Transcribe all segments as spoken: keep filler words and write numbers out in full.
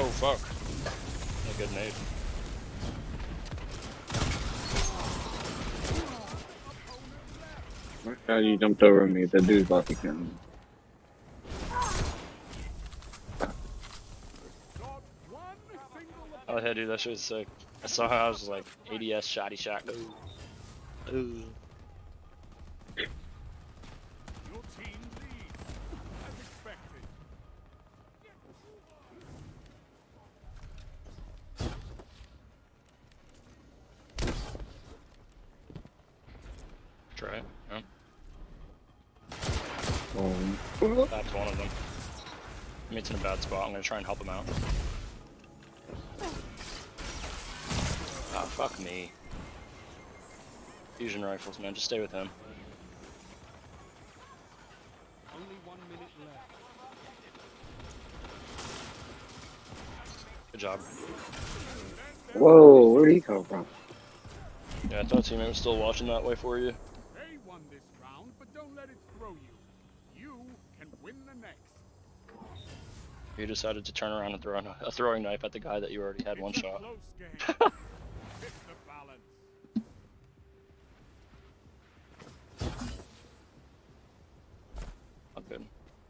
Oh fuck. A good nade. How you jumped over me? The dude's about to kill me. Oh yeah, dude, that shit was sick. I saw how I was like A D S shoddy shot. Ooh. Ooh. Your team leads as expected. Try it. Yeah. Um, That's one of them. Mate's in a bad spot. I'm gonna try and help him out. Ah, fuck me. Fusion rifles, man. Just stay with him. Only one minute left. Good job. whoa, where'd he come from? Yeah, I thought teammate was still watching that way for you. They won this round, but don't let it throw you. You can win the next. You decided to turn around and throw a throwing knife at the guy that you already had one It's a shot. close game. Hit the balance. Not good.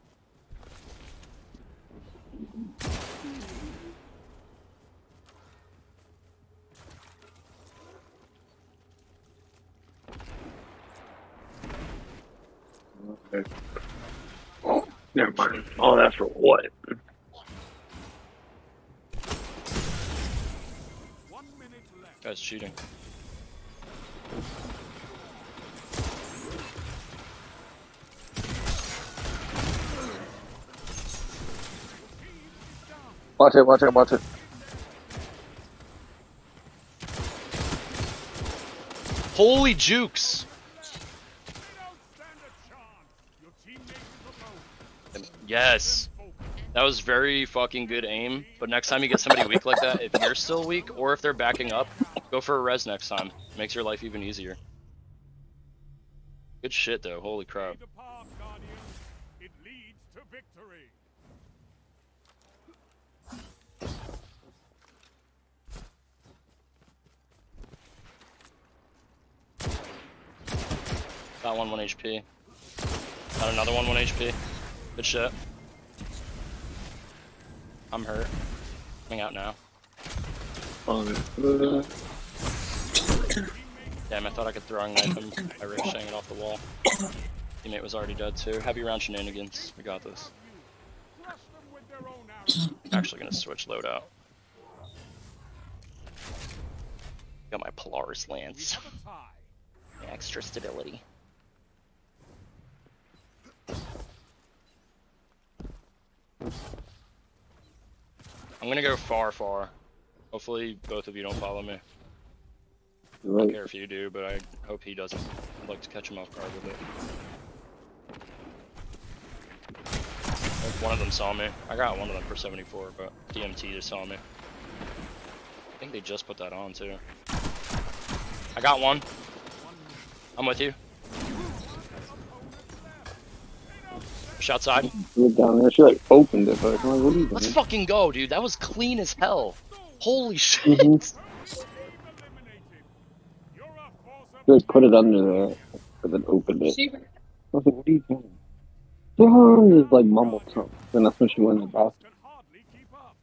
Okay. Oh, never mind. Oh, that's for what? One minute left. Guy's cheating. Watch it, watch it, watch it. Holy jukes! They don't stand a chance. Your teammate is alone. Yes! That was very fucking good aim, but next time you get somebody weak like that, if you're still weak, or if they're backing up, go for a res next time. Makes your life even easier. Good shit though, holy crap. Play the part, Guardian. It leads to victory. Got one one H P. Got another one one H P. Good shit. I'm hurt. Coming out now. Oh, uh, Damn, I thought I could throwing knife him by ricocheting it off the wall. Teammate was already dead too. Heavy round shenanigans. We got this. Crush them with their own arrows. Actually gonna switch loadout. Got my Polaris We Lance. have a tie. Extra stability. I'm gonna go far, far. Hopefully both of you don't follow me. I don't right. care if you do, but I hope he doesn't. I'd like to catch him off guard with it. I think one of them saw me. I got one of them for seventy-four, but D M T just saw me. I think they just put that on too. I got one. I'm with you. Push outside. Look down there. She like opened it, but I'm like, what are you doing? Let's fucking go, dude. That was clean as hell. Holy shit. Mhm. Eliminated. You're a force of Just put it under there, and then opened it. I was like, what are you doing? Oh, just like mumbled something. Then that's when she went in the bathroom. can hardly keep up.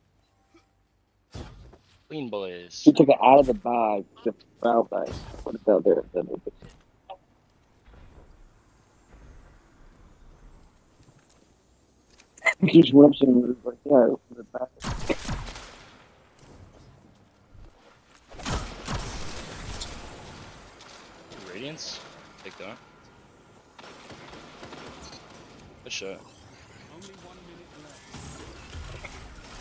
Clean boys. She took it out of the bag, the brown bag, put it down there, and then opened it. She just went up to him and was like, yeah, I opened the bag. Radiance? Take that. Good shot. Only one minute left.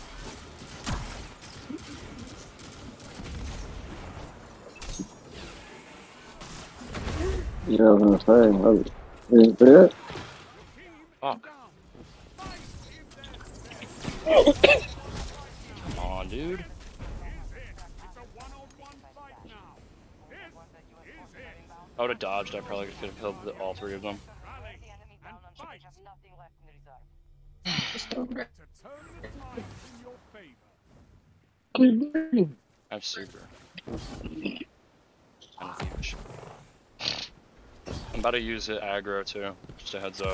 Yeah, I was gonna say, I was, you didn't see it? Fuck. Come on, dude. Is it? It's a one-on-one fight now. This is it. I would have dodged. I probably could have killed the, all three of them. Rally and fight Nothing left in reserve. to turn the tide in your favor. keep doing? I have super. I'm huge. I'm about to use it aggro too. Just a heads up.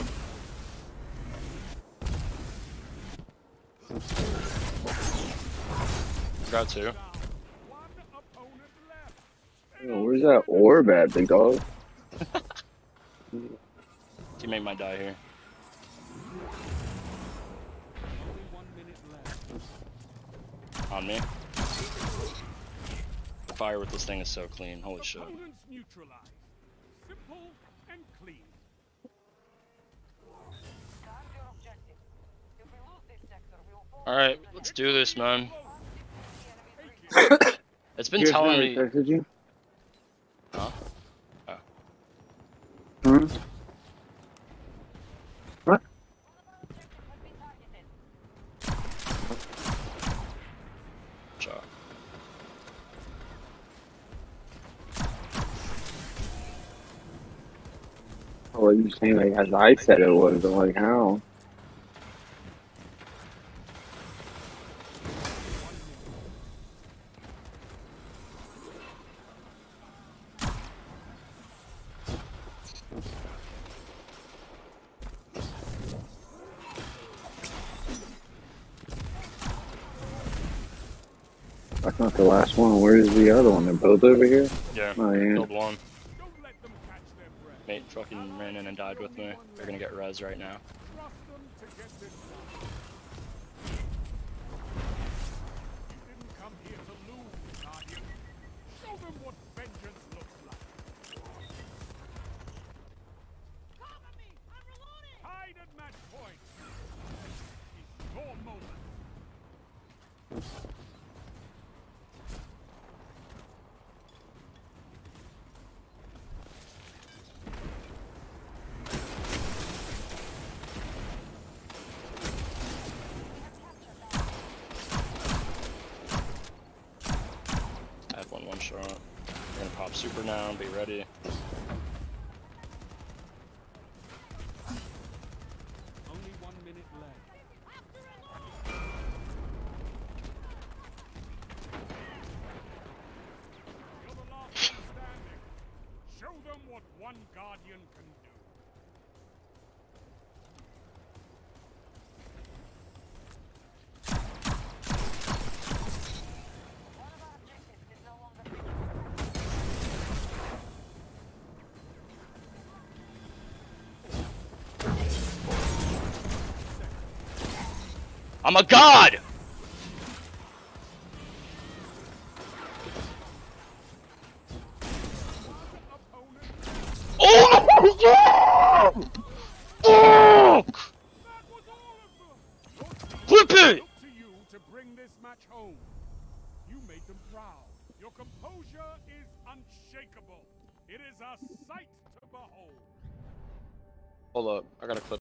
Got two. Yo, where's that orb at, big dog? Teammate might die here. On me. The fire with this thing is so clean. Holy shit. Simple and clean. Alright, let's do this, man. It's been Here's telling Mary me. texted you. Huh? Oh. Hmm? What? Shot. Oh, you saying like as I said it was? I'm like, how? That's not the last one. Where's the other one? They're both over here? Yeah, Oh, yeah. killed one. Don't let them catch their breath. Mate fucking ran in and died with me. They're gonna get res right now. Trust them to get this done. You didn't come here to lose, Guardian. Show them what vengeance looks like. Cover me! I'm reloading! Hide at match point. It's your moment. I have one one shot. We're gonna pop super now and be ready. Only one minute left. You're the last one standing. Show them what one Guardian can do. I'm a god! Oh yeah! Fuck! That was all of them. Flip it! Look to you to bring this match home. You made them proud. Your composure is unshakable. It is a sight to behold. Hold up, I gotta clip